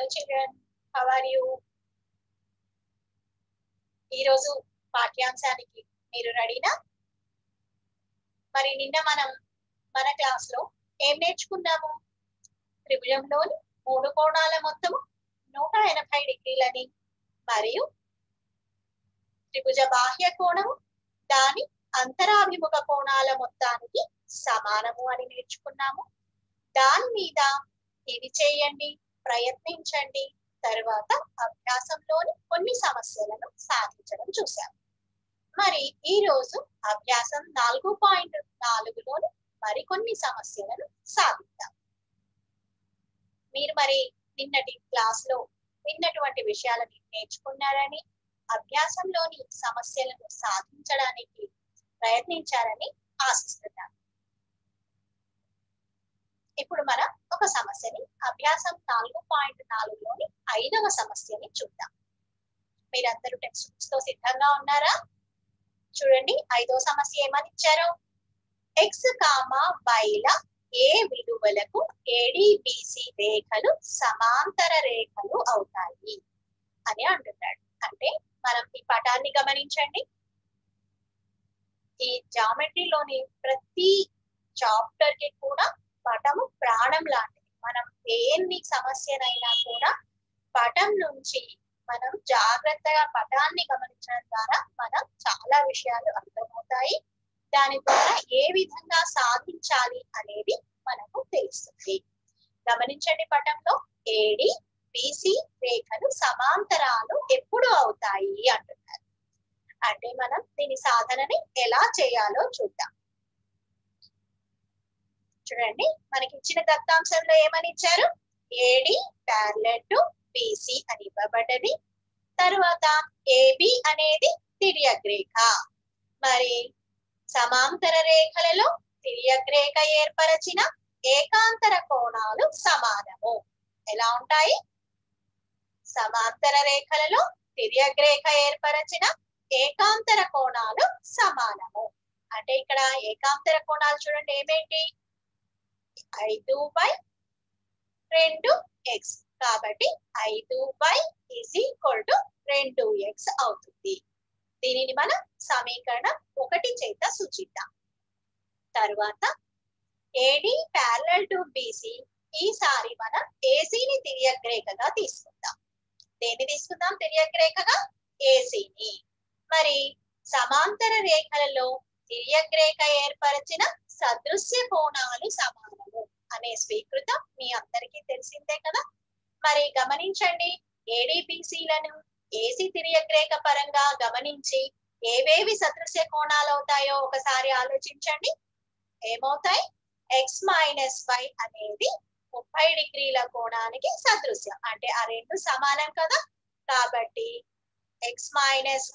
Hello children, how are you? ఈ రోజు పాఠ్యాంశానికి మీరు రెడీనా? మరి నిన్న మనం మన క్లాస్ లో ఏం నేర్చుకున్నాము? త్రిభుజంలోని మూడు కోణాల మొత్తము 180 డిగ్రీలని మరియు త్రిభుజ బాహ్య కోణము దాని అంతరాభిముఖ కోణాల మొత్తానికి సమానము అని నేర్చుకున్నాము. దాని మీద ఇది చేయండి, ప్రయత్నించండి, తర్వాత అభ్యాసంలోని కొన్ని సమస్యలను సాధించడం చూసాము. మరి ఈ రోజు అభ్యాసం 4.4లోని మరికొన్ని సమస్యలను సాధిద్దాం. మీరు మరి నిన్నటి క్లాస్ లో విన్నటువంటి విషయాలని నేర్చుకున్నారని, అభ్యాసంలోని సమస్యలను సాధించడానికి ప్రయత్నించారని ఆశిస్తున్నాను. ఇప్పుడు మనం ఒక సమస్యని అభ్యాసం 4.4లోని 5వ సమస్యని చూద్దాం. మీరందరూ టెక్స్ట్ బుక్స్ తో సిద్ధంగా ఉన్నారా? చూడండి, 5వ సమస్య ఏమని ఇచ్చారు? x, y ల ఏ విలువలకు ADBC రేఖలు సమాంతర రేఖలు అవుతాయి అని అంటున్నాడు. అంటే మనం ఈ పటాన్ని గమనించండి. ఈ జామెట్రీలోని ప్రతి చాప్టర్ కి కూడా పటము ప్రాణం లాంటిది. మనం దేన్ని సమస్యనైనా కూడా పటం నుంచి మనం జాగ్రత్తగా పటాన్ని గమనించడం ద్వారా మనం చాలా విషయాలు అర్థమవుతాయి. దాని ద్వారా ఏ విధంగా సాధించాలి అనేది మనకు తెలుస్తుంది. గమనించండి, పటంలో ADBC రేఖలు సమాంతరాలు ఎప్పుడు అవుతాయి అంటున్నారు. అంటే మనం దీని సాధనని ఎలా చేయాలో చూద్దాం. చూడండి, మనకి ఇచ్చిన దత్తాంశంలో ఏమని ఇచ్చారు? AD ప్యారలల్ టు BC అని ఇవ్వబడ్డది. తర్వాత AB అనేది తిర్యక్ రేఖ. మరి సమాంతర రేఖలలో తిర్యక్ రేఖ ఏర్పరచిన ఏకాంతర కోణాలు సమానము. ఎలా ఉంటాయి? సమాంతర రేఖలలో తిర్యక్ రేఖ ఏర్పరచిన ఏకాంతర కోణాలు సమానము. అంటే ఇక్కడ ఏకాంతర కోణాలు చూడండి ఏమేంటి? 5/2x. కాబట్టి 5y = 2x అవుతుంది. దీనిని మనం సమీకరణం 1 చేత సూచిద్దాం. తర్వాత AD ప్యారలల్ టు BC, ఈసారి మనం AC ని తిర్యక్ రేఖగా తీసుకుందాం. దేన్ని తీసుకుందాం తిర్యక్ రేఖగా? AC ని. మరి సమాంతర రేఖలలో తిర్యక్ రేఖ ఏర్పరచిన సదృశ్య కోణాలు సమానము అనే స్వీకృతం మీ అందరికీ తెలిసిందే కదా. మరి గమనించండి, ADBCలను AC తిర్యక్ రేఖ పరంగా గమనించి ఏవేవి సదృశ్య కోణాలు అవుతాయో ఒకసారి ఆలోచించండి. ఏమవుతాయి? x - y అనేది 30 డిగ్రీల కోణానికి సదృశ్యం. అంటే ఆ రెండు సమానం కదా. కాబట్టి x - y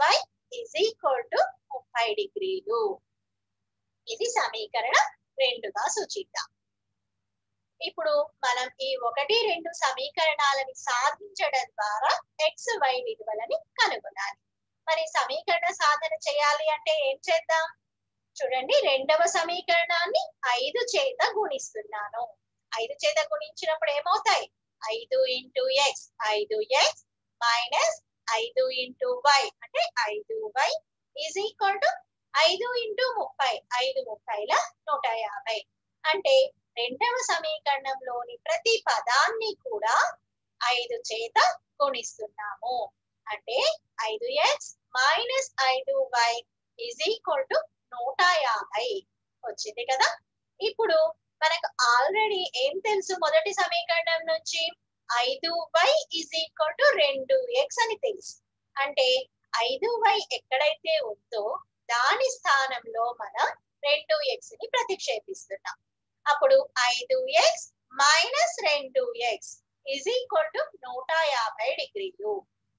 = 30 డిగ్రీలు. ఇది సమీకరణం 2గా సూచిద్దాం. ఇప్పుడు మనం ఈ 1, 2 సమీకరణాలని సాధించడం ద్వారా x, y విలువలని కనుగొనాలి. మరి సమీకరణ సాధన చేయాలి అంటే ఏం చేద్దాం? చూడండి, రెండవ సమీకరణాన్ని 5 చేత గుణిస్తున్నాను. 5 చేత గుణించినప్పుడు ఏమవుతాయి? 5 × x 5x మైనస్ 5 × y అంటే 5y = 5 × 30 5 30ల 150. అంటే రెండవ సమీకరణంలోని ప్రతి పదాన్ని కూడా 5 చేత గుణిస్తున్నాము. అంటే 5x మైనస్ 5y = 150 వచ్చింది కదా. ఇప్పుడు మనకు ఆల్రెడీ ఏం తెలుసు? మొదటి సమీకరణం నుంచి 5y = 2x అని తెలుసు. అంటే 5y ఎక్కడైతే ఉందో దాని స్థానంలో మనం 2x ని ప్రతిక్షేపిస్తున్నాం. అప్పుడు 5x మైనస్ 2x = 150 డిగ్రీలు.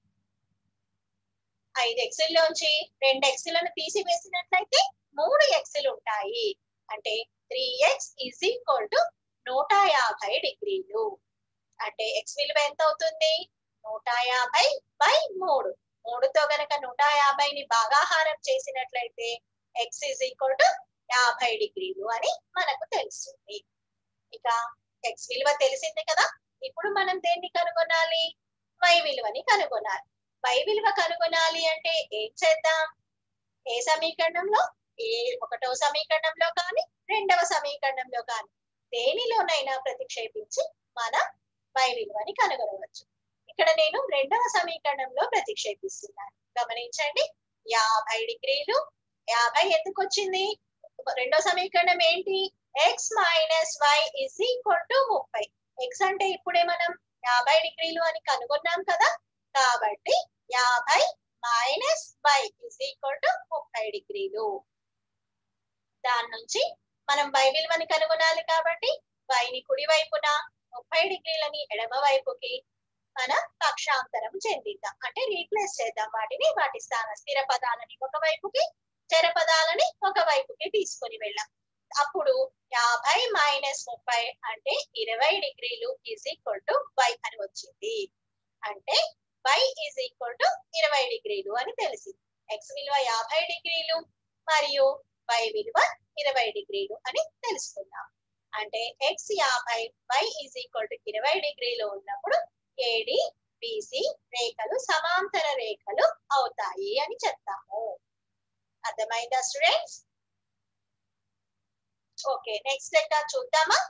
5xలోంచి 2xలను తీసివేసినట్లయితే 3xలు ఉంటాయి. అంటే 3x = 150 డిగ్రీలు. అంటే x విలువ ఎంత అవుతుంది? 150/3. 3తో గనక 150ని భాగాహారం చేసినట్లయితే x = 50 డిగ్రీలు అని మనకు తెలుస్తుంది. ఇక x విలువ తెలిసింది కదా. ఇప్పుడు మనం దేన్ని కనుగొనాలి? y విలువని కనుగొనాలి. y విలువ కనుగొనాలి అంటే ఏం చేద్దాం? ఏ సమీకరణంలో? ఏ ఒకటో సమీకరణంలో కానీ రెండవ సమీకరణంలో కానీ దేనిలోనైనా ప్రతిక్షేపించి మనం y విలువని కనుగొనవచ్చు. ఇక్కడ నేను రెండవ సమీకరణంలో ప్రతిక్షేపిస్తున్నాను. గమనించండి, 50 డిగ్రీలు. 50 ఎందుకు వచ్చింది? రెండో సమీకరణం ఏంటి? x minus y is equal to 30. x అంటే ఇప్పుడే మనం 50 డిగ్రీలు అని కనుగొన్నాం కదా, కాబట్టి 50 minus y is equal to 30 డిగ్రీలు. దాని నుంచి మనం y విలువని కనుగొనాలి కాబట్టి y ని కుడి వైపున 30 డిగ్రీలని ఎడమ వైపుకి మనం పక్షాంతరం చెందిద్దాం. అంటే రీప్లేస్ చేద్దాం వాటిని, వాటి స్థిర పదాలని ఒక వైపుకి, చర పదాలని ఒక వైపుకి తీసుకొని వెళ్ళాం. అప్పుడు 50 మైనస్ 30 అంటే 20 డిగ్రీలు ఈజ్ ఈక్వల్ టు y అని వచ్చింది. అంటే y ఈజ్ ఈక్వల్ టు 20 డిగ్రీలు అని తెలిసింది. x విలువ 50 డిగ్రీలు మరియు y విలువ 20 డిగ్రీలు అని తెలుసుకున్నాం. అంటే x 50, y is equal to 20 డిగ్రీలు ఉన్నప్పుడు AD BC రేఖలు సమాంతర రేఖలు అవుతాయి అని చెప్తాము. అర్థమైందా స్టూడెంట్స్? ఓకే, నెక్స్ట్ లెక్క చూద్దామా?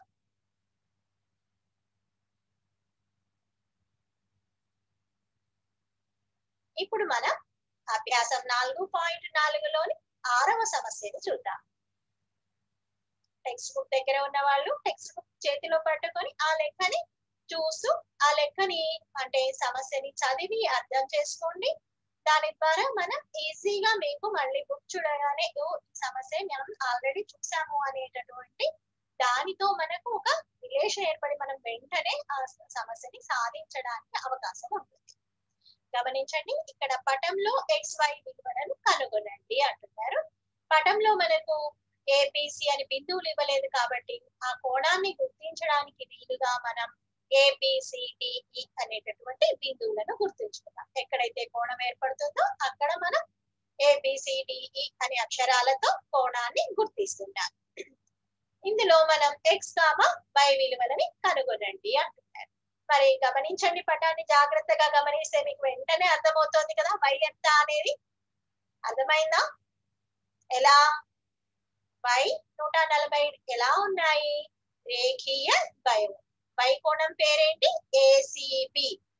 ఇప్పుడు మనం అభ్యాసం 4.4లోని 6వ సమస్యను చూద్దాం. టెక్స్ట్ బుక్ దగ్గర ఉన్న వాళ్ళు టెక్స్ట్ బుక్ చేతిలో పట్టుకొని ఆ లెక్కని చూస్తూ ఆ లెక్కని అంటే సమస్యని చదివి అర్థం చేసుకోండి. దాని ద్వారా మనం ఈజీగా మీకు మళ్ళీ బుక్ చూడగానే ఈ సమస్య మనం ఆల్రెడీ చూసాము అనేటటువంటి దానితో మనకు ఒక రిలేషన్ ఏర్పడి మనం వెంటనే ఆ సమస్యని సాధించడానికి అవకాశం ఉంటుంది. గమనించండి, ఇక్కడ పటంలో XY విలువలను కనుగొనండి అంటున్నారు. పటంలో మనకు ABC అని బిందువులు ఇవ్వలేదు కాబట్టి ఆ కోణాన్ని గుర్తించడానికి వీలుగా మనం ABCDE అనేటటువంటి బిందువులను గుర్తుంచుకుందాం. ఎక్కడైతే కోణం ఏర్పడుతుందో అక్కడ మనం ABCDE అనే అక్షరాలతో కోణాన్ని గుర్తిస్తున్నాం. ఇందులో మనం x, y విలువలని కనుగొనండి అంటున్నారు. మరి గమనించండి, పటాన్ని జాగ్రత్తగా గమనిస్తే మీకు వెంటనే అర్థమవుతోంది కదా y ఎంత అనేది. అర్థమైందా? ఎలా? y 140 ఎలా ఉన్నాయి? రేఖీయ ద్వయం. y కోణం పేరేంటి? ACB.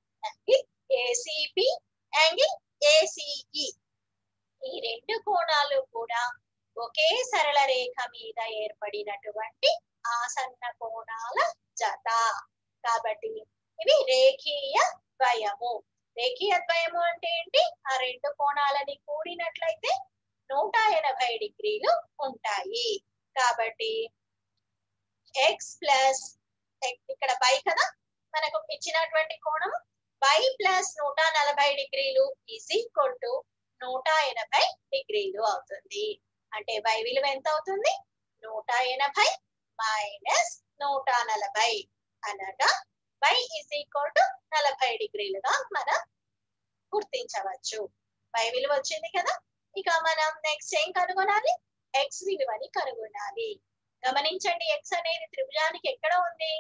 ACB angle ACE. ఈ రెండు కోణాలు కూడా ఒకే సరళ రేఖ మీద ఏర్పడినటువంటి ఆసన్న కోణాల జత. కాబట్టి ఇవి రేఖీయ ద్వయము. రేఖీయ ద్వయము అంటే ఏంటి? ఆ రెండు కోణాలని కూడినట్లయితే 180 డిగ్రీలు ఉంటాయి. కాబట్టి x ప్లస్ ఇక్కడ y కదా మనకు ఇచ్చినటువంటి కోణం, y ప్లస్ 140 డిగ్రీలు ఈజ్ ఈక్వల్ టు 180 డిగ్రీలు అవుతుంది. అంటే y విలువ ఎంత అవుతుంది? 180 మైనస్ 140 అనగా y ఈజ్ ఈక్వల్ టు 40 డిగ్రీలుగా మనం గుర్తించవచ్చు. y విలువ వచ్చింది కదా. ఇక మనం నెక్స్ట్ ఏం కనుగొనాలి? x విలువని కనుగొనాలి. గమనించండి, x అనేది త్రిభుజానికి ఎక్కడ ఉంది?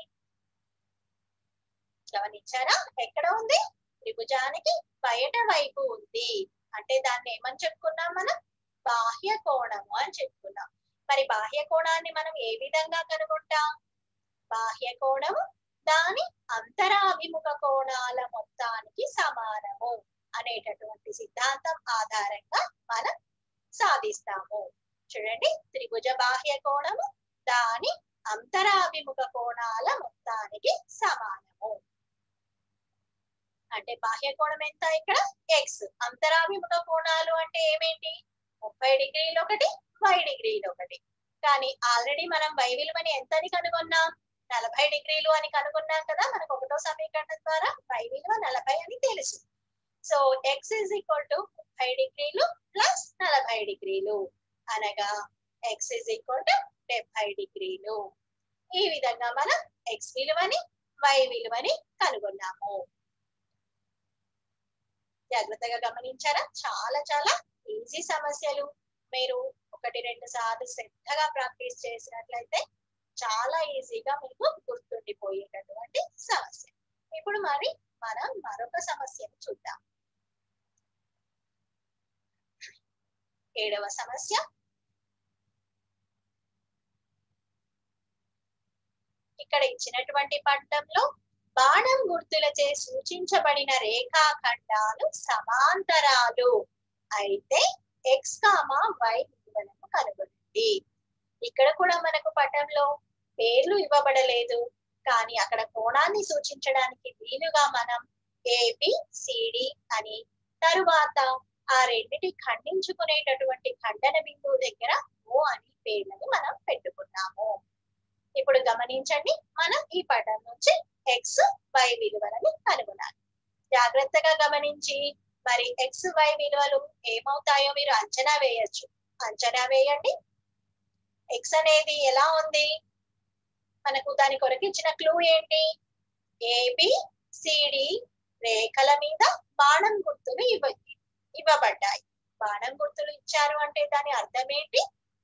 గమనించారా? ఎక్కడ ఉంది? త్రిభుజానికి బయట వైపు ఉంది. అంటే దాన్ని ఏమని చెప్పుకున్నాం మనం? బాహ్య కోణము అని చెప్పుకున్నాం. మరి బాహ్య కోణాన్ని మనం ఏ విధంగా కనుగొంటాం? బాహ్య కోణము దాని అంతరాభిముఖ కోణాల మొత్తానికి సమానము అనేటటువంటి సిద్ధాంతం ఆధారంగా మనం సాధిస్తాము. చూడండి, త్రిభుజ బాహ్య కోణము దాని అంతరాభిముఖ కోణాల మొత్తానికి సమానము. అంటే బాహ్య కోణం ఎంత? ఇక్కడ x. అంతరాభిముఖ కోణాలు అంటే ఏమేంటి? 30 డిగ్రీలు ఒకటి, 50 డిగ్రీలు ఒకటి. కానీ ఆల్రెడీ మనం y విలువని ఎంతని కనుగొన్నాం? 40 డిగ్రీలు అని కనుగొన్నాం కదా మనకు ఒకటో సమీకరణం ద్వారా. y విలువ 40 అని తెలుసు. So x is equal to 30 డిగ్రీలు ప్లస్ 40 డిగ్రీలు అనగా x ఈజ్ ఈక్వల్ టు 70 డిగ్రీలు. ఈ విధంగా మనం x విలువని y విలువని కనుగొన్నాము. జాగ్రత్తగా గమనించారా? చాలా చాలా ఈజీ సమస్యలు. మీరు 1-2 సార్లు శ్రద్ధగా ప్రాక్టీస్ చేసినట్లయితే చాలా ఈజీగా మీకు గుర్తుండిపోయేటటువంటి సమస్య. ఇప్పుడు మరి మనం మరొక సమస్యను చూద్దాం. 7వ సమస్య. ఇక్కడ ఇచ్చినటువంటి పట్టంలో బాణం గుర్తులచే సూచించబడిన రేఖాఖండాలు సమాంతరాలు అయితే x, y విలువలను కనుగొనండి. ఇక్కడ కూడా మనకు పటంలో పేర్లు ఇవ్వబడలేదు, కానీ అక్కడ కోణాన్ని సూచించడానికి వీలుగా మనం ABCD అని, తరువాత ఆ రెండిటి ఖండించుకునేటటువంటి ఖండన బిందువు దగ్గర O అని పేర్లని మనం పెట్టుకున్నాము. ఇప్పుడు గమనించండి, మనం ఈ పటం నుంచి x, y విలువలను కనుగొనాలి. జాగ్రత్తగా గమనించి మరి x, y విలువలు ఏమవుతాయో మీరు అంచనా వేయొచ్చు. అంచనా వేయండి. x అనేది ఎలా ఉంది? మనకు దాని కొరకు ఇచ్చిన క్లూ ఏంటి? ABCD రేఖల మీద బాణం గుర్తులు ఇవ్వబడ్డాయి. బాణం గుర్తులు ఇచ్చారు అంటే దాని అర్థం ఏంటి?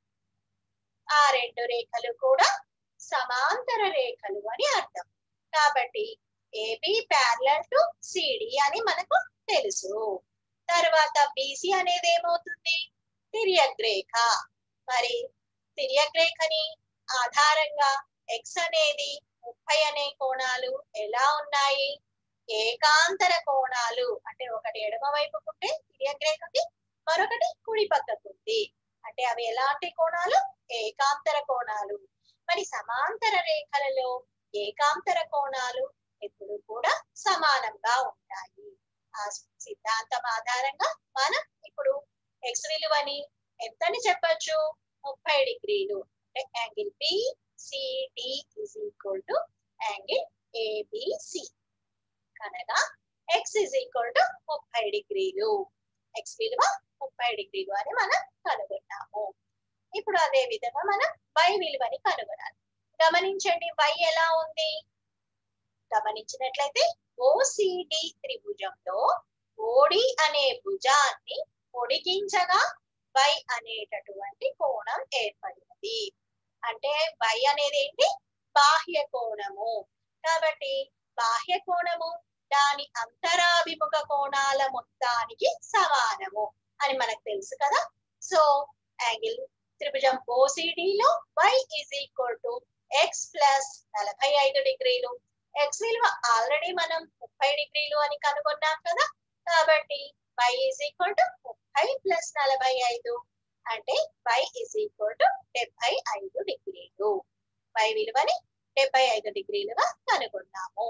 ఆ రెండు రేఖలు కూడా సమాంతర రేఖలు అని అర్థం. కాబట్టి AB ప్యారలల్ టు CD అని మనకు తెలుసు. తర్వాత BC అనేది ఏమవుతుంది? తిర్యక్ రేఖ. మరి తిర్యక్ రేఖని ఆధారంగా x అనేది 30 అనే కోణాలు ఎలా ఉన్నాయి? ఏకాంతర కోణాలు. అంటే ఒకటి ఎడమ వైపుకు ఉంటే తిర్యక్ రేఖకి, మరొకటి కుడి పక్కకు ఉంది. అంటే అవి ఎలాంటి కోణాలు? ఏకాంతర కోణాలు. మరి సమాంతర రేఖలలో ఏకాంతర కోణాలు ఎప్పుడు కూడా సమానంగా ఉంటాయి. ఆ సిద్ధాంతం ఆధారంగా మనం ఇప్పుడు x విలువని ఎంతని చెప్పొచ్చు? 30 డిగ్రీలు. అంటే angle BCD is equal to angle ABC. కనుక x is equal to 30 డిగ్రీలు. x విలువ 30 డిగ్రీలు అని మనం కనుగొన్నాము. ఇప్పుడు అదే విధంగా మనం y విలువని కనుగొనాలి. గమనించండి, y ఎలా ఉంది? గమనించినట్లయితే OCD త్రిభుజంలో OD అనే భుజాన్ని పొడిగించగా y అనేటటువంటి కోణం ఏర్పడినది. అంటే y అనేది ఏంటి? బాహ్య కోణము. కాబట్టి బాహ్య కోణము దాని అంతరాభిముఖ కోణాల మొత్తానికి సమానము అని మనకు తెలుసు కదా. సో యాంగిల్ త్రిభుజం OCD లో y is equal to x plus 45 డిగ్రీలు. x విలువ ఆల్రెడీ మనం 30 డిగ్రీలు అని కనుగొన్నాం కదా. కాబట్టి y is equal to 30 plus 45 అంటే y is equal to 75 డిగ్రీలు. y విలువని 75 డిగ్రీలుగా కనుగొన్నాము.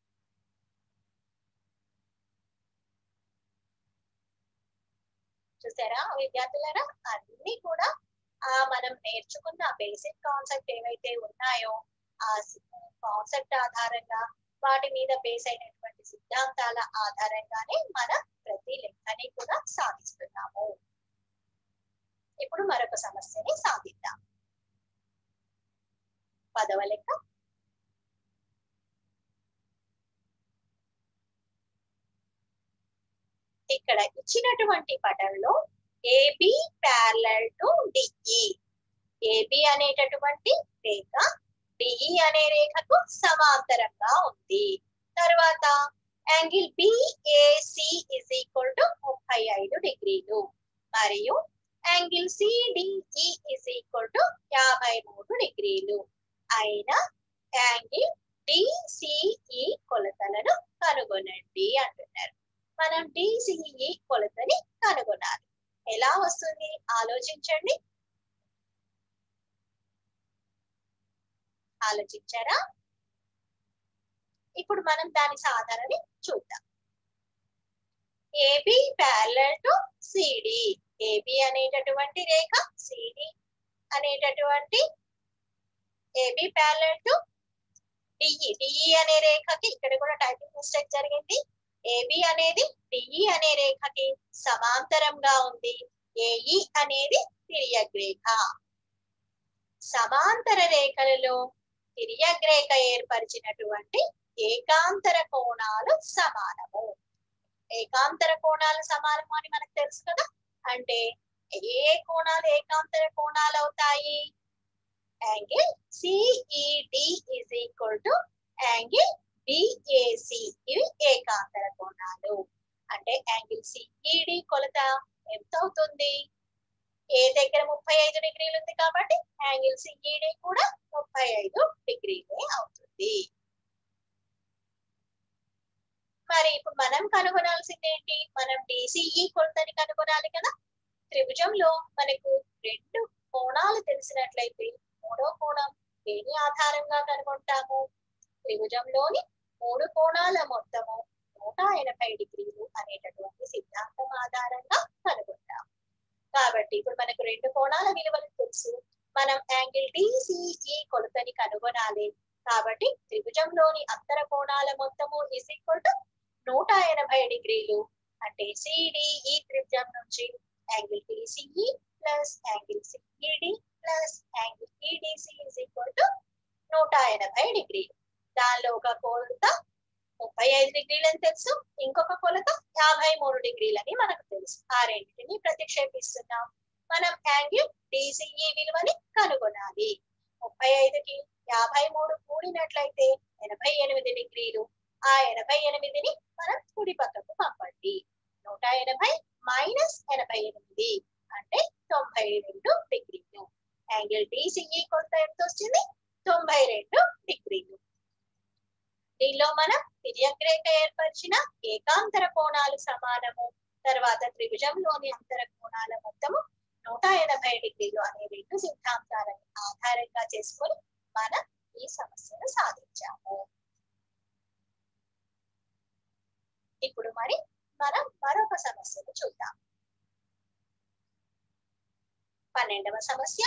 చూసారా విద్యార్థులారా? అన్ని కూడా మనం నేర్చుకున్న బేసిక్ కాన్సెప్ట్ ఏవైతే ఉన్నాయో ఆ కాన్సెప్ట్ ఆధారంగా, వాటి మీద బేస్ అయినటువంటి సిద్ధాంతాల ఆధారంగానే మనం ప్రతి లెక్కని కూడా సాధిస్తున్నాము. ఇప్పుడు మరొక సమస్యని సాధిద్దాం. 10వ లెక్క. ఇక్కడ ఇచ్చినటువంటి పటంలో AB parallel to DE. AB అనేటటువంటి రేఖ DE అనే రేఖకు సమాంతరంగా ఉంది. తర్వాత angle BAC is equal to 35 డిగ్రీలు మరియు angle CDE is equal to 53 డిగ్రీలు అయిన యాంగిల్ DCE కొలతలను కనుగొనండి అంటున్నారు. మనం DCE కొలతని కనుగొనాలి. ఎలా వస్తుంది ఆలోచించండి. ఆలోచించారా? ఇప్పుడు మనం దాని సాధనని చూద్దాం. AB parallel to CD. AB అనేటటువంటి రేఖ, CD అనేటటువంటి AB parallel to DE. DE అనే రేఖకి ఇక్కడ కూడా టైపింగ్ మిస్టేక్ జరిగింది. AB అనేది DE అనే రేఖకి సమాంతరంగా ఉంది. AE అనేది తిర్యక్ రేఖ. సమాంతర రేఖలలో తిర్యక్ రేఖ ఏర్పరిచినటువంటి ఏకాంతర కోణాలు సమానము. ఏకాంతర కోణాలు సమానము అని మనకు తెలుసు కదా. అంటే ఏ కోణాలు ఏకాంతర కోణాలు అవుతాయి? Angle CED is equal to angle BAC. 95 డిగ్రీలే అవుతుంది. మరి ఇప్పుడు మనం కనుగొనాల్సింది ఏంటి? మనం DCE కొలతని కనుగొనాలి కదా. త్రిభుజంలో మనకు 2 కోణాలు తెలిసినట్లయితే మూడో కోణం దేని ఆధారంగా కనుగొంటాము? త్రిభుజంలోని 3 కోణాల మొత్తము 180 డిగ్రీలు అనేటటువంటి సిద్ధాంతం ఆధారంగా కనుగొంటాము. కాబట్టి ఇప్పుడు మనకు 2 కోణాల విలువలు తెలుసు. మనం యాంగిల్ DCE కొలతని కనుగొనాలి. కాబట్టి త్రిభుజంలోని అంతర కోణాల మొత్తము ఈజ్ ఈక్వల్ టు 180 డిగ్రీలు. అంటే CDE త్రిభుజం నుంచి angle DCE plus angle CED plus angle EDC is equal to 180 డిగ్రీలు. దానిలో ఒక కొలత 35 డిగ్రీలు అని తెలుసు, ఇంకొక కొలత 53 డిగ్రీలని మనకు తెలుసు. ఆ రెండింటిని ప్రతిక్షేపిస్తున్నాం. మనం యాంగిల్ DCE విలువని కనుగొనాలి. 35కి 53 కూడినట్లయితే 88 డిగ్రీలు. ఆ 88ని మనం కుడి పక్కకు పంపండి. 180 మైనస్ 88 అంటే 92 డిగ్రీలు. యాంగిల్ DCE కొలత ఎంత వచ్చింది? 92 డిగ్రీలు. దీనిలో మనం తిర్యగ్రేఖ ఏర్పరిచిన ఏకాంతర కోణాలు సమానము, తర్వాత త్రిభుజంలోని అంతర కోణాల మొత్తము 180 డిగ్రీలు అనే 2 సిద్ధాంతాలను ఆధారంగా చేసుకొని మనం ఈ సమస్యను సాధించాము. ఇప్పుడు మరి మనం మరొక సమస్యను చూద్దాం. 12వ సమస్య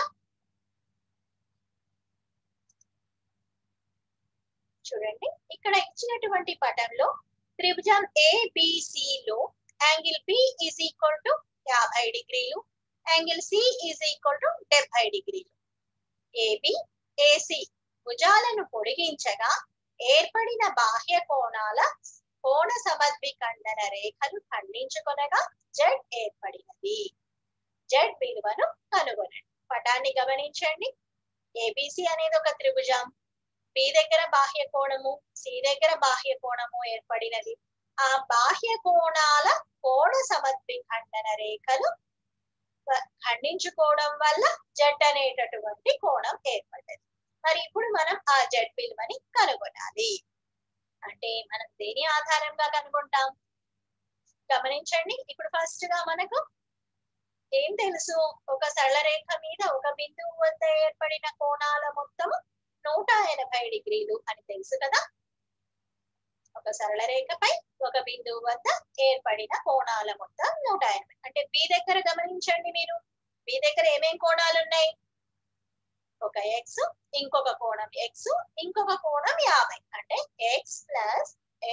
చూడండి. ఇక్కడ ఇచ్చినటువంటి పటంలో త్రిభుజం ABC లో angle B is equal to 50 డిగ్రీలు, angle C is equal to 70 డిగ్రీలు. AB AC భుజాలను పొడిగించగా ఏర్పడిన బాహ్య కోణాల కోణ సమద్విఖండన రేఖలు ఖండించుకొనగా Z ఏర్పడినది. Z విలువను కనుగొనండి. పటాన్ని గమనించండి. ABC అనేది ఒక త్రిభుజం. B దగ్గర బాహ్య కోణము, C దగ్గర బాహ్య కోణము ఏర్పడినది. ఆ బాహ్య కోణాల కోణ సమద్విఖండన రేఖలు ఖండించుకోవడం వల్ల Z అనేటటువంటి కోణం ఏర్పడ్డది. మరి ఇప్పుడు మనం ఆ Z విలువని కనుగొనాలి. అంటే మనం దేని ఆధారంగా కనుగొంటాం? గమనించండి. ఇప్పుడు ఫస్ట్ గా మనకు ఏం తెలుసు? ఒక సరళ రేఖ మీద ఒక బిందువు వద్ద ఏర్పడిన కోణాల మొత్తము 180 డిగ్రీలు అని తెలుసు కదా. ఒక సరళ రేఖపై ఒక బిందువు వద్ద ఏర్పడిన కోణాల మొత్తం 180. అంటే B దగ్గర గమనించండి. మీరు B దగ్గర ఏమేం కోణాలు ఉన్నాయి? ఒక X, ఇంకొక కోణం X, ఇంకొక కోణం 50. అంటే X ప్లస్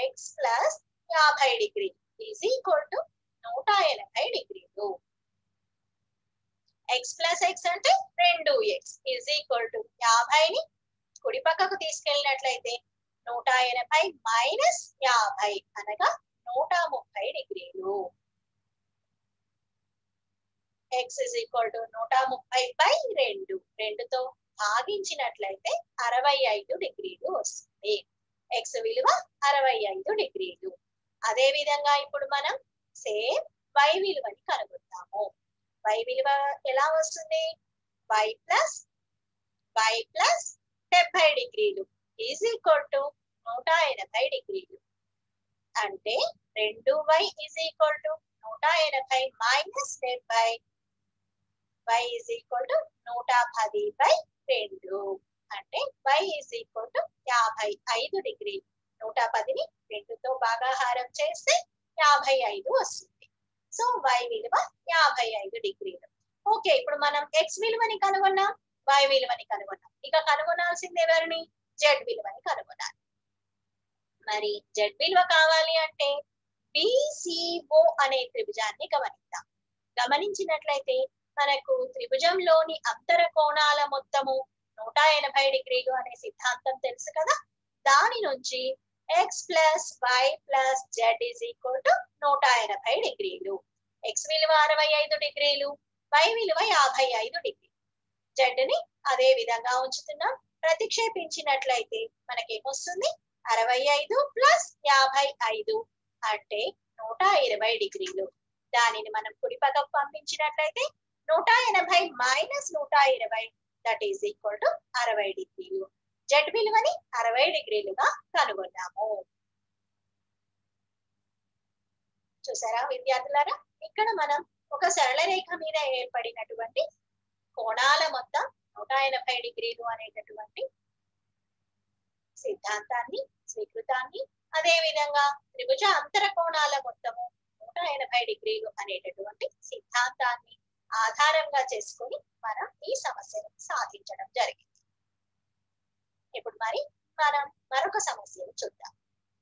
50 డిగ్రీలు ఈజ్ ఈక్వల్ టు 180 డిగ్రీలు. X ప్లస్ X అంటే 2X ఈజ్ ఈక్వల్ టు 50ని కుడి పక్కకు తీసుకెళ్ళినట్లయితే 180 మైనస్ 50 అనగా 130 డిగ్రీలు. X is equal to 130/2. 2తో భాగించినట్లయితే 65 డిగ్రీలు వస్తుంది. X విలువ 65 డిగ్రీలు. అదే విధంగా ఇప్పుడు మనం సేమ్ Y విలువని కనుగొంటాము. Y విలువ ఎలా వస్తుంది? Y ప్లస్ 70 డిగ్రీలు ఈజ్ ఈక్వల్ టు 180 డిగ్రీలు. అంటే 2Y is equal to 180 minus 70. Y is equal to 110/2. అంటే Y ఈజ్ ఈక్వల్ టు 55 డిగ్రీలు. 110ని 2తో భాగాహారం చేస్తే 55 వస్తుంది. సో Y విలువ 55 డిగ్రీలు. ఓకే, ఇప్పుడు మనం X విలువని కనుగొన్నాం, Y విలువని కనుగొన్నాం. ఇక కనుగొనాల్సింది ఎవరిని? Z విలువని కనుగొనాలి. మరి Z విలువ కావాలి అంటే BCO అనే త్రిభుజాన్ని గమనిద్దాం. గమనించినట్లయితే మనకు త్రిభుజంలోని అంతర కోణాల మొత్తము 180 డిగ్రీలు అనే సిద్ధాంతం తెలుసు కదా. దాని నుంచి X plus Y plus Z is equal to 180 డిగ్రీలు. X విలువ 65 డిగ్రీలు, Y విలువ 55 డిగ్రీలు. Z ని అదే విధంగా ఉంచుతున్నాం. ప్రతిక్షేపించినట్లయితే మనకేమొస్తుంది? 65 ప్లస్ 55 అంటే 120 డిగ్రీలు. దానిని మనం కుడి పక్కకు పంపించినట్లయితే 180 minus 120 that is equal to 60 డిగ్రీలు. జెడ్ విలువని 60 డిగ్రీలుగా కనుగొన్నాము. చూసారా విద్యార్థులారా, ఇక్కడ మనం ఒక సరళ రేఖ మీద ఏర్పడినటువంటి కోణాల మొత్తం 180 డిగ్రీలు అనేటటువంటి సిద్ధాంతాన్ని, స్వీకృతాన్ని, అదే విధంగా త్రిభుజ అంతర కోణాల మొత్తము 180 డిగ్రీలు అనేటటువంటి సిద్ధాంతాన్ని ఆధారంగా చేసుకొని మనం ఈ సమస్యను సాధించడం జరిగింది. ఇప్పుడు మరి మనం మరొక సమస్యను చూద్దాం.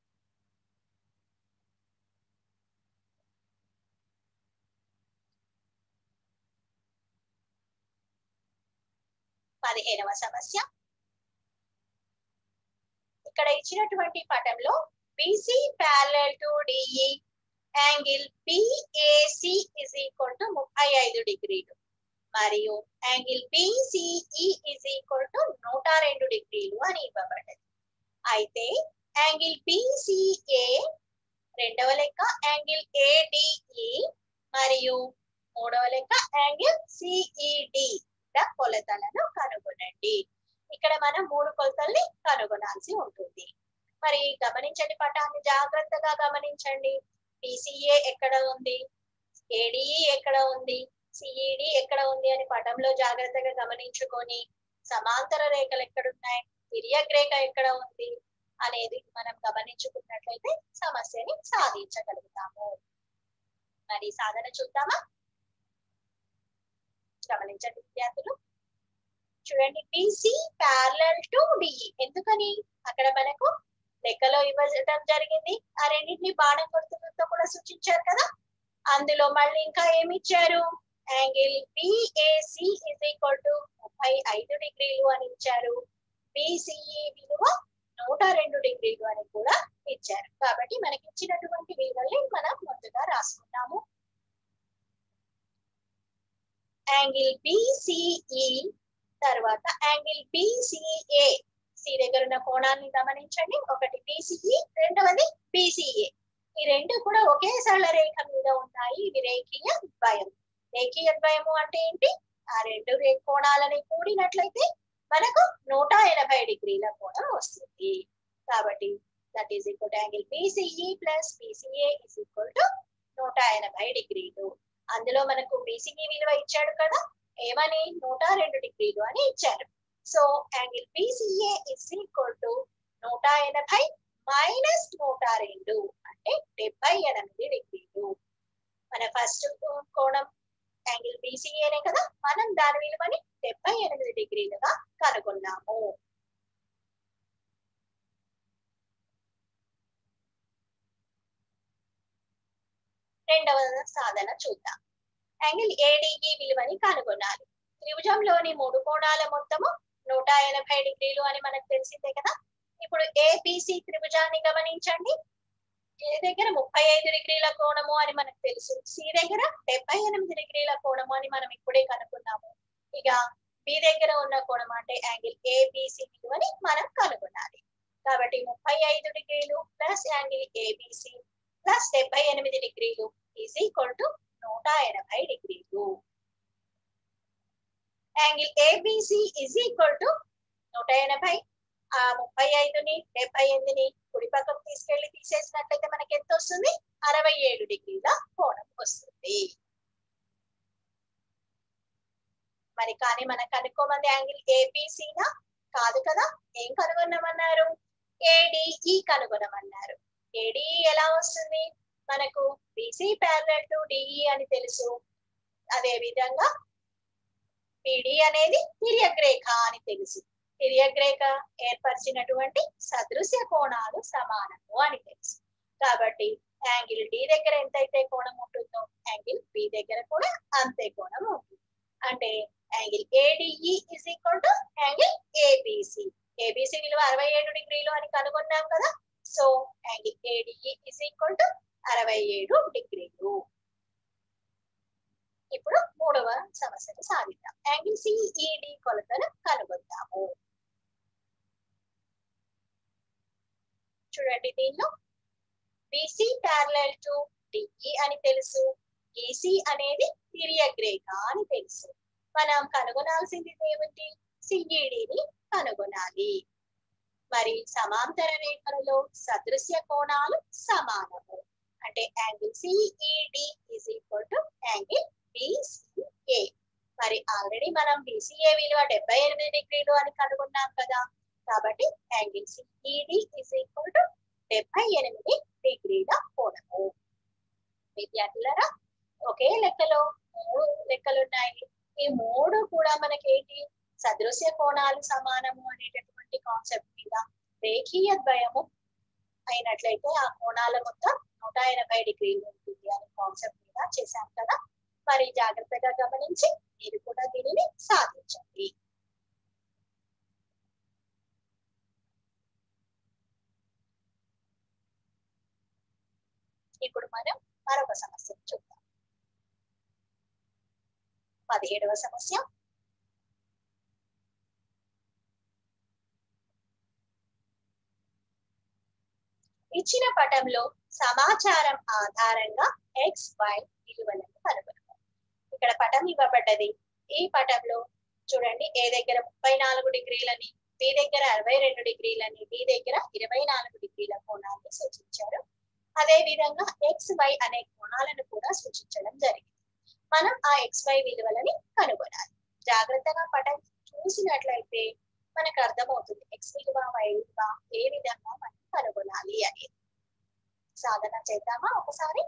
పదిహేనవ సమస్య. ఇక్కడ ఇచ్చినటువంటి పటంలో BC parallel to DE angle BAC is equal to 35 డిగ్రీలు మరియు angle BCE is equal to 102 డిగ్రీలు అని ఇవ్వబడ్డది. అయితే యాంగిల్ BCA రెండవ లెక్క, యాంగిల్ ADE మరియు మూడవ లెక్క యాంగిల్ CED కొలతలను కనుగొనండి. ఇక్కడ మనం 3 కొలతల్ని కనుగొనాల్సి ఉంటుంది. మరి గమనించండి, పటాన్ని జాగ్రత్తగా గమనించండి. BCA ఎక్కడ ఉంది, ADE ఎక్కడ ఉంది, CED ఎక్కడ ఉంది అని పటంలో జాగ్రత్తగా గమనించుకొని సమాంతర రేఖలు ఎక్కడున్నాయి, తిర్యక్ రేఖ ఎక్కడ ఉంది అనేది మనం గమనించుకున్నట్లయితే సమస్యని సాధించగలుగుతాము. మరి సాధన చూద్దామా? గమనించండి విద్యార్థులు, చూడండి BC parallel to DE. ఎందుకని అక్కడ మనకు లెక్కలో ఇవ్వడం జరిగింది, ఆ రెండింటిని బాణం గుర్తులతో కూడా సూచించారు కదా. అందులో మళ్ళీ ఇంకా ఏమి ఇచ్చారు, angle BAC is equal to 35 డిగ్రీలు అని ఇచ్చారు, BCE విలువ 102 డిగ్రీలు అని కూడా ఇచ్చారు. కాబట్టి మనకి ఇచ్చినటువంటి విలువల్ని మనం ముందుగా రాసుకున్నాము. యాంగిల్ BCE తర్వాత యాంగిల్ BCA, సి దగ్గర ఉన్న కోణాన్ని గమనించండి. ఒకటి BCE, రెండవది BCA. ఈ రెండు కూడా ఒకే సరళ రేఖ మీద ఉన్నాయి. ఇది రేఖీయ ద్వయం. రేఖీయ ద్వయము అంటే ఏంటి? ఆ రెండు కోణాలని కూడినట్లయితే మనకు 180 డిగ్రీల కోణం వస్తుంది. కాబట్టి that is equal to angle BCE plus BCA is equal to 180 డిగ్రీలు. అందులో మనకు BCE విలువ ఇచ్చాడు కదా, ఏమని 102 డిగ్రీలు అని ఇచ్చారు. So angle BCA is equal to 180 minus 102 అంటే 78 డిగ్రీలు. మన ఫస్ట్ కోణం యాంగిల్ BCAనే కదా, మనం దాని విలువని 78 డిగ్రీలుగా కనుగొన్నాము. రెండవ సాధన చూద్దాం. యాంగిల్ ADE విలువని కనుగొనాలి. త్రిభుజంలోని 3 కోణాల మొత్తము 180 డిగ్రీలు అని మనకు తెలిసిందే కదా. ఇప్పుడు ABC త్రిభుజాన్ని గమనించండి. A దగ్గర 35 డిగ్రీల కోణము అని మనకు తెలుసు, C దగ్గర 78 డిగ్రీల కోణము అని మనం ఇప్పుడే కనుక్కున్నాము. ఇక B దగ్గర ఉన్న కోణం అంటే యాంగిల్ ABC విలువని మనం కనుగొనాలి. కాబట్టి 35 డిగ్రీలు ప్లస్ యాంగిల్ ABC ప్లస్ 78 డిగ్రీలు ఈజ్ ఈక్వల్ టు 180 డిగ్రీలు. Angle ABC is equal to 180. ఆ 35ని 78ని కుడి పక్కకు తీసుకెళ్లి తీసేసినట్లయితే మనకి ఎంత వస్తుంది? 67 డిగ్రీల కోణం వస్తుంది. మరి కానీ మనం కనుక్కోమంది యాంగిల్ ABCనా? కాదు కదా. ఏం కనుగొన్నామన్నారు? ADE కనుగొనమన్నారు. ADE ఎలా వస్తుంది? మనకు BC parallel to DE అని తెలుసు. అదే విధంగా PD అనేది తిర్యక్ రేఖ అని తెలుసు. తిర్యక్ రేఖ ఏర్పరిచినటువంటి సదృశ్య కోణాలు సమానము అని తెలుసు. కాబట్టి యాంగిల్ D దగ్గర ఎంతైతే కోణం ఉంటుందో యాంగిల్ B దగ్గర కూడా అంతే కోణం ఉంటుంది. అంటే angle ADE is equal to angle ABC. ABC విలువ 67 డిగ్రీలు అని కనుగొన్నాం కదా. So angle ADE is equal to 67 డిగ్రీలు. ఇప్పుడు మూడవ సమస్యను సాధిద్దాం. యాంగిల్ CED కొలతను కనుగొందాము. చూడండి, దీనిలో BC parallel to DE అని తెలుసు, EC అనేది తిర్యక్ రేఖ అని తెలుసు. మనం కనుగొనాల్సింది ఏమిటి? CEDని కనుగొనాలి. మరి సమాంతర రేఖలలో సదృశ్య కోణాలు సమానము. అంటే angle CED is equal to angle BCA. మరి ఆల్రెడీ మనం బిసిఏ విలువ 78 డిగ్రీలు అని కనుగొన్నాం కదా. కాబట్టి angle CED is equal to 78 డిగ్రీల కోణము. విద్యార్థులారా, ఒకే లెక్కలో 3 లెక్కలు ఉన్నాయి. ఈ 3 కూడా మనకేంటి, సదృశ్య కోణాలు సమానము అనేటటువంటి కాన్సెప్ట్ మీద రేఖీయ ద్వయము అయినట్లయితే ఆ కోణాల మొత్తం 180 డిగ్రీలు ఉంటుంది అనే కాన్సెప్ట్ మీద చేశాం కదా. మరి జాగ్రత్తగా గమనించి మీరు కూడా దీనిని సాధించండి. ఇప్పుడు మనం మరొక సమస్యను చూద్దాం. 17వ సమస్య. ఇచ్చిన పటంలో సమాచారం ఆధారంగా XY విలువలను కనుగొనడం. ఇక్కడ పటం ఇవ్వబడ్డది. ఈ పటంలో చూడండి, ఏ దగ్గర 34 డిగ్రీలని, బి దగ్గర 62 డిగ్రీలని, డి దగ్గర 24 డిగ్రీల కోణాన్ని సూచించారు. అదే విధంగా XY అనే కోణాలను కూడా సూచించడం జరిగింది. మనం ఆ XY విలువలని కనుగొనాలి. జాగ్రత్తగా పటం చూసినట్లయితే మనకు అర్థమవుతుంది X విలువ Y విలువ ఏ విధంగా మనం కనుగొనాలి అనేది. సాధన చేద్దామా ఒకసారి.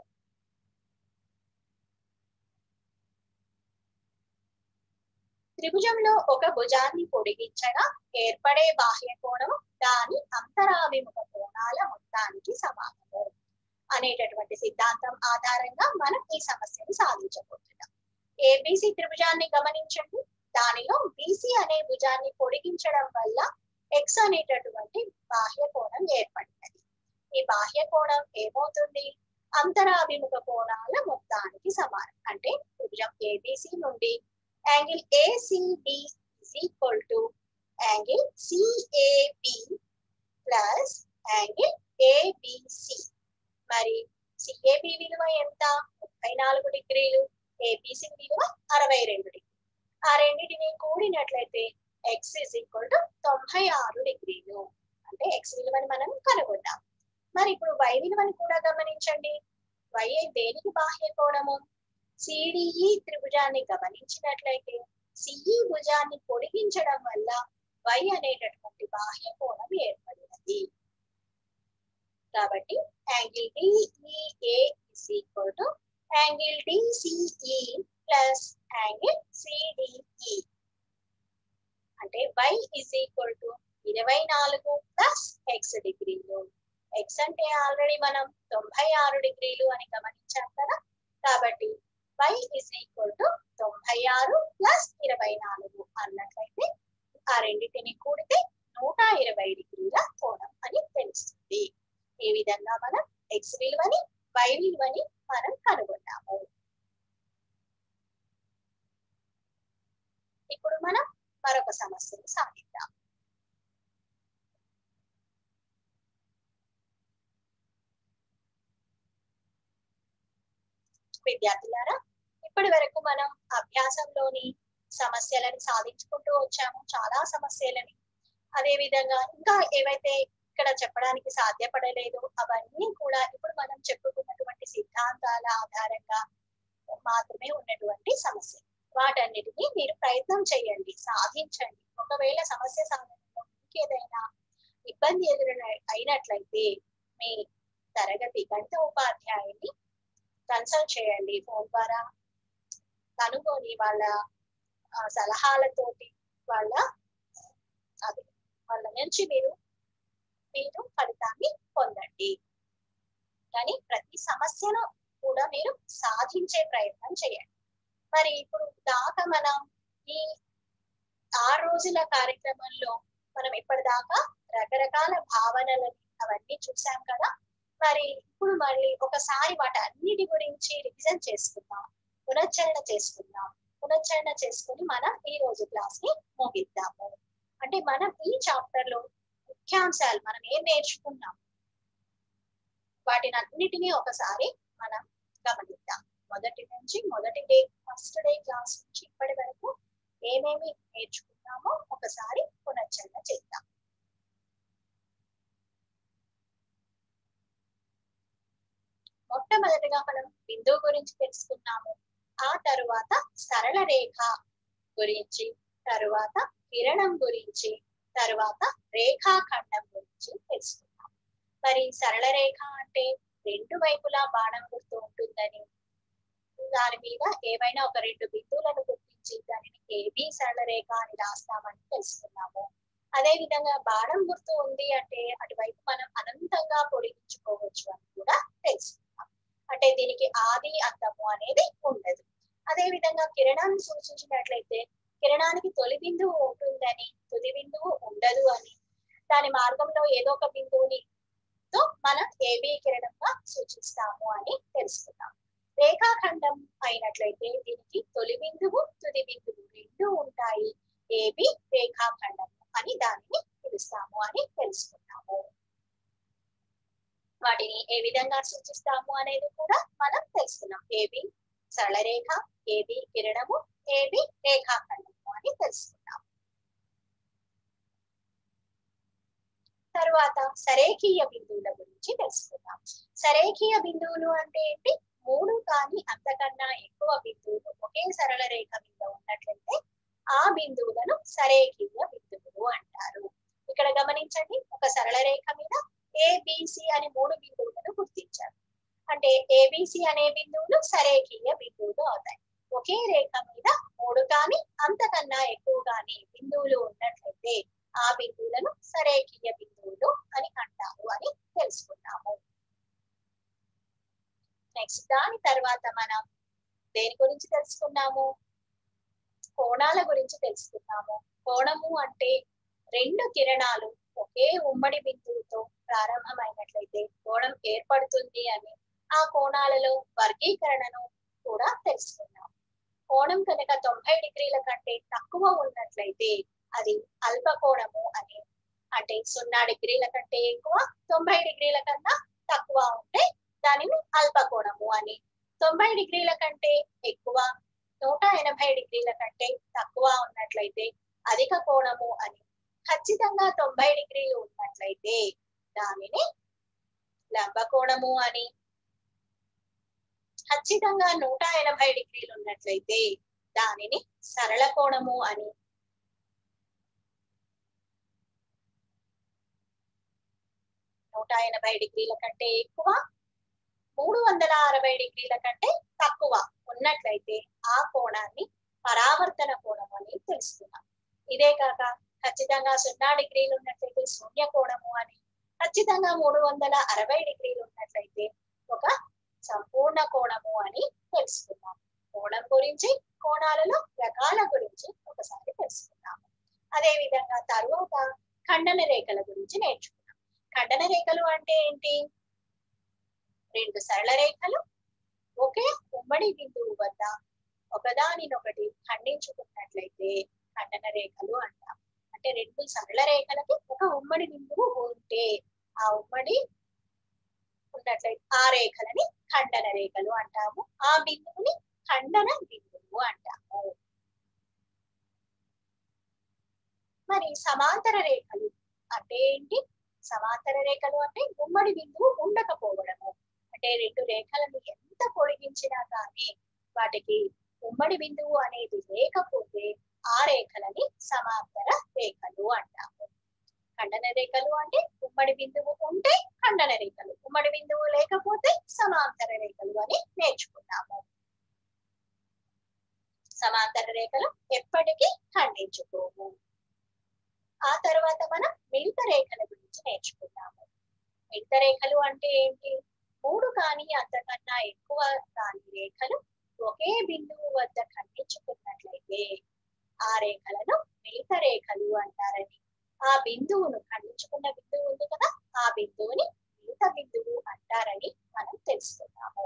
త్రిభుజంలో ఒక భుజాన్ని పొడిగించగా ఏర్పడే బాహ్య కోణం దాని అంతరాభిముఖ కోణాల మొత్తానికి సమానము అనేటటువంటి సిద్ధాంతం ఆధారంగా మనం ఈ సమస్యను సాధించబోతున్నాం. ఏబిసి త్రిభుజాన్ని గమనించండి. దానిలో BC అనే భుజాన్ని పొడిగించడం వల్ల X అనేటటువంటి బాహ్య కోణం ఏర్పడినది. ఈ బాహ్య కోణం ఏమవుతుంది, అంతరాభిముఖ కోణాల మొత్తానికి సమానం. అంటే త్రిభుజం ABC నుండి angle ACD is equal to angle CAB plus angle ABC. మరి CAB విలువ ఎంత, 34 డిగ్రీలు, ABC విలువ 62 డిగ్రీలు. ఆ రెండింటిని కూడినట్లయితే X is equal to 96 డిగ్రీలు. అంటే X విలువని మనం కనుగొన్నాం. మరి ఇప్పుడు Y విలువని కూడా గమనించండి. Y దేనికి బాహ్య కోణము, CDE త్రిభుజాన్ని గమనించినట్లయితే CE భుజాన్ని పొడిగించడం వల్ల Y అనేటటువంటి బాహ్య కోణం ఏర్పడినది. కాబట్టి angle DEA is equal to angle DCE plus angle CDE. అంటే Y is equal to 24 plus X డిగ్రీలు. X అంటే ఆల్రెడీ మనం 96 డిగ్రీలు అని గమనించాం కదా. కాబట్టి Y is equal to 96 plus 24 అన్నట్లయితే ఆ రెండింటిని కూడితే 120 డిగ్రీల కోణం అని తెలుస్తుంది. ఈ విధంగా మనం X విలువని Y విలువని మనం కనుగొన్నాము. ఇప్పుడు మనం మరొక సమస్యను సాధిద్దాం. విద్యార్థులారా, ఇప్పటి వరకు మనం అభ్యాసంలోని సమస్యలను సాధించుకుంటూ వచ్చాము, చాలా సమస్యలని. అదే విధంగా ఇంకా ఏవైతే ఇక్కడ చెప్పడానికి సాధ్యపడలేదు అవన్నీ కూడా ఇప్పుడు మనం చెప్పుకున్నటువంటి సిద్ధాంతాల ఆధారంగా మాత్రమే ఉన్నటువంటి సమస్య. వాటన్నిటిని మీరు ప్రయత్నం చేయండి, సాధించండి. ఒకవేళ సమస్య సాధనలో ఇంకేదైనా ఇబ్బంది అయినట్లయితే మీ తరగతి గణిత ఉపాధ్యాయుని కన్సల్ట్ చేయండి. ఫోన్ ద్వారా కనుగొని వాళ్ళ సలహాలతోటి వాళ్ళ నుంచి మీరు ఫలితాన్ని పొందండి. కానీ ప్రతి సమస్యను కూడా మీరు సాధించే ప్రయత్నం చేయండి. మరి ఇప్పుడు దాకా మనం ఈ 6 రోజుల కార్యక్రమంలో మనం ఇప్పటిదాకా రకరకాల భావనలని అవన్నీ చూసాం కదా. మరి ఇప్పుడు మళ్ళీ ఒకసారి వాటన్నిటి గురించి రివిజన్ చేసుకుందాం, పునశ్చరణ చేసుకుందాం. పునశ్చరణ చేసుకుని మనం ఈ రోజు క్లాస్ ని ముగిద్దాము. అంటే మనం ఈ చాప్టర్ లో ముఖ్యాంశాలు మనం ఏం నేర్చుకున్నాం వాటిని అన్నిటినీ ఒకసారి మనం గమనిద్దాం. మొదటి డే ఫస్ట్ డే క్లాస్ నుంచి ఇప్పటి వరకు ఏమేమి నేర్చుకున్నామో ఒకసారి పునశ్చరణ చేద్దాం. మొట్టమొదటిగా మనం బిందువు గురించి తెలుసుకున్నాము. ఆ తరువాత సరళ రేఖ గురించి, తరువాత కిరణం గురించి, తరువాత రేఖాఖండం గురించి తెలుసుకున్నాం. మరి సరళ రేఖ అంటే రెండు వైపులా బాణం గుర్తు ఉంటుందని, దాని మీద ఏవైనా ఒక రెండు బిందువులను గుర్తించి దానిని ఏబి సరళ రేఖ అని రాస్తామని తెలుసుకున్నాము. అదే విధంగా బాణం గుర్తు ఉంది అంటే అటువైపు మనం అనంతంగా పొడిగించుకోవచ్చు అని కూడా తెలుసుకున్నాం. అంటే దీనికి ఆది అంతము అనేది ఉండదు. అదే విధంగా కిరణాన్ని సూచించినట్లయితే కిరణానికి తొలి బిందువు ఉంటుందని, తుది బిందువు ఉండదు అని, దాని మార్గంలో ఏదో ఒక బిందువుని తో మనం ఏబి కిరణంగా సూచిస్తాము అని తెలుసుకున్నాం. రేఖాఖండం అయినట్లయితే దీనికి తొలి బిందువు తుది బిందువు రెండు ఉంటాయి, ఏబి రేఖాఖండం అని దానిని పిలుస్తాము అని తెలుసుకున్నాము. వాటిని ఏ విధంగా సూచిస్తాము అనేది కూడా మనం తెలుసుకున్నాం. ఏబి సరళ రేఖ, ఏబి కిరణము, ఏబి రేఖాఖండము అని తెలుసుకున్నాం. తరువాత సరేఖీయ బిందువుల గురించి తెలుసుకుందాం. సరేఖీయ బిందువులు అంటే ఏంటి? మూడు కానీ అంతకన్నా ఎక్కువ బిందువులు ఒకే సరళ రేఖ మీద ఉన్నట్లయితే ఆ బిందువులను సరేఖీయ బిందువులు అంటారు. ఇక్కడ గమనించండి, ఒక సరళ రేఖ మీద ఏబిసి అని మూడు బిందువులను గుర్తించారు. అంటే ఏబిసి అనే బిందువులు సరేఖీయ బిందువులు అవుతాయి. ఒకే రేఖ మీద మూడు కానీ అంతకన్నా ఎక్కువ కానీ బిందువులు ఉన్నట్లయితే ఆ బిందువులను సరేఖీయ బిందువులు అని అంటారు అని తెలుసుకున్నాము. నెక్స్ట్ దాని తర్వాత మనం దేని గురించి తెలుసుకున్నాము? కోణాల గురించి తెలుసుకున్నాము. కోణము అంటే రెండు కిరణాలు ఒకే ఉమ్మడి బిందువుతో ప్రారంభమైనట్లయితే కోణం ఏర్పడుతుంది అని, ఆ కోణాలలో వర్గీకరణను కూడా తెలుసుకున్నాం. కోణం కనుక 90 డిగ్రీల కంటే తక్కువ ఉన్నట్లయితే అది అల్ప కోణము అని, అంటే 0 డిగ్రీల కంటే ఎక్కువ, 90 డిగ్రీల కన్నా తక్కువ ఉంటే దానిని అల్ప కోణము అని, 90 డిగ్రీల కంటే ఎక్కువ, 180 డిగ్రీల కంటే తక్కువ ఉన్నట్లయితే అధిక కోణము అని, ఖచ్చితంగా 90 డిగ్రీలు ఉన్నట్లయితే దానిని లంబ కోణము అని, ఖచ్చితంగా 180 డిగ్రీలు ఉన్నట్లయితే దానిని సరళ కోణము అని, 180 డిగ్రీల కంటే ఎక్కువ, 360 డిగ్రీల కంటే తక్కువ ఉన్నట్లయితే ఆ కోణాన్ని పరావర్తన కోణం అని తెలుసుకున్నాం. ఇదే కాక ఖచ్చితంగా 0 డిగ్రీలు ఉన్నట్లయితే శూన్య కోణము అని, ఖచ్చితంగా 360 డిగ్రీలు ఉన్నట్లయితే ఒక సంపూర్ణ కోణము అని తెలుసుకున్నాం. కోణం గురించి, కోణాలలో రకాల గురించి ఒకసారి తెలుసుకున్నాము. అదే విధంగా తరువాత ఖండన రేఖల గురించి నేర్చుకున్నాం. ఖండన రేఖలు అంటే ఏంటి? రెండు సరళ రేఖలు ఒకే ఉమ్మడి బిందువు వద్ద ఒకదానినొకటి ఖండించుకున్నట్లయితే ఖండన రేఖలు అంటాం. అంటే రెండు సరళ రేఖలకి ఒక ఉమ్మడి బిందువు ఉంటే ఆ ఉమ్మడి ఉన్నట్లయితే ఆ రేఖలని ఖండన రేఖలు అంటాము. ఆ బిందువుని ఖండన బిందువు అంటాము. మరి సమాంతర రేఖలు అంటే ఏంటి? సమాంతర రేఖలు అంటే ఉమ్మడి బిందువు ఉండకపోవడము. అంటే రెండు రేఖలను ఎంత పొడిగించినా కానీ వాటికి ఉమ్మడి బిందువు అనేది లేకపోతే ఆ రేఖలని సమాంతర రేఖలు అంటాము. ఖండన రేఖలు అంటే ఉమ్మడి బిందువు ఉంటే ఖండన రేఖలు, ఉమ్మడి బిందువు లేకపోతే సమాంతర రేఖలు అని నేర్చుకున్నాము. సమాంతర రేఖలు ఎప్పటికీ ఖండించుకోవు. ఆ తర్వాత మనం మిళిత రేఖల గురించి నేర్చుకున్నాము. మిళిత రేఖలు అంటే ఏంటి? మూడు కానీ అంతకన్నా ఎక్కువ కాని రేఖలు ఒకే బిందువు వద్ద ఖండించుకున్నట్లయితే ఆ రేఖలను మిళిత రేఖలు అంటారని, ఆ బిందువును ఖండించుకున్న బిందువు ఉంది కదా, ఆ బిందువుని మిళిత బిందువు అంటారని మనం తెలుసుకున్నాము.